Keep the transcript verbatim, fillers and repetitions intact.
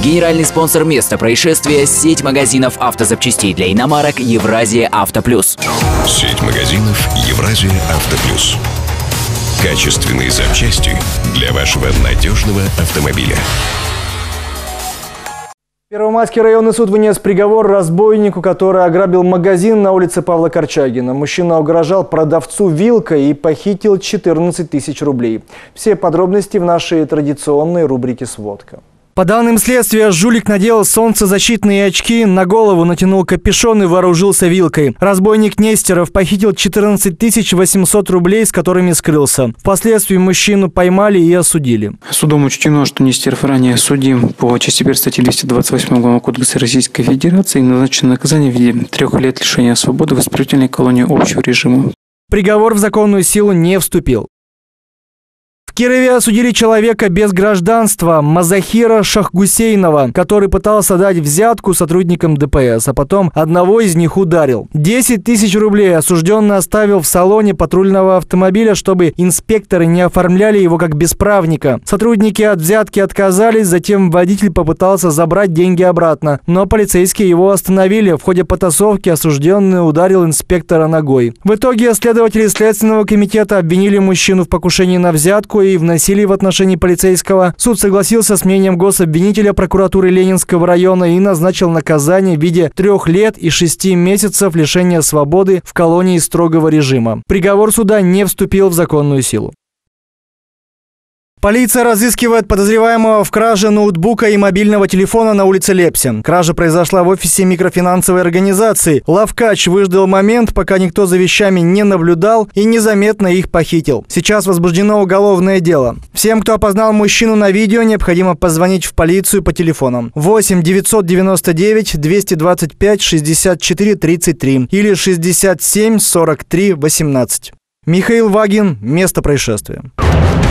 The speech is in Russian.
Генеральный спонсор места происшествия – сеть магазинов автозапчастей для иномарок «Евразия Авто Плюс». Сеть магазинов «Евразия Авто Плюс». Качественные запчасти для вашего надежного автомобиля. Первомайский районный суд вынес приговор разбойнику, который ограбил магазин на улице Павла Корчагина. Мужчина угрожал продавцу вилкой и похитил четырнадцать тысяч рублей. Все подробности в нашей традиционной рубрике «Сводка». По данным следствия, жулик надел солнцезащитные очки, на голову натянул капюшон и вооружился вилкой. Разбойник Нестеров похитил четырнадцать тысяч восемьсот рублей, с которыми скрылся. Впоследствии мужчину поймали и осудили. Судом учтено, что Нестеров ранее судим по части первой статьи двести двадцать восемь Уголовного кодекса Российской Федерации и назначено наказание в виде трех лет лишения свободы в исправительной колонии общего режима. Приговор в законную силу не вступил. В Кирове осудили человека без гражданства Мазахира Шахгусейнова, который пытался дать взятку сотрудникам ДПС, а потом одного из них ударил. десять тысяч рублей осужденный оставил в салоне патрульного автомобиля, чтобы инспекторы не оформляли его как бесправника. Сотрудники от взятки отказались, затем водитель попытался забрать деньги обратно, но полицейские его остановили. В ходе потасовки осужденный ударил инспектора ногой. В итоге следователи Следственного комитета обвинили мужчину в покушении на взятку и в насилии в отношении полицейского. Суд согласился с мнением гособвинителя прокуратуры Ленинского района и назначил наказание в виде трех лет и шести месяцев лишения свободы в колонии строгого режима. Приговор суда не вступил в законную силу. Полиция разыскивает подозреваемого в краже ноутбука и мобильного телефона на улице Лепсе. Кража произошла в офисе микрофинансовой организации. Лавкач выждал момент, пока никто за вещами не наблюдал, и незаметно их похитил. Сейчас возбуждено уголовное дело. Всем, кто опознал мужчину на видео, необходимо позвонить в полицию по телефонам восемь девятьсот девяносто девять двести двадцать пять шестьдесят четыре тридцать три или шестьдесят семь сорок три восемнадцать. Михаил Вагин. Место происшествия.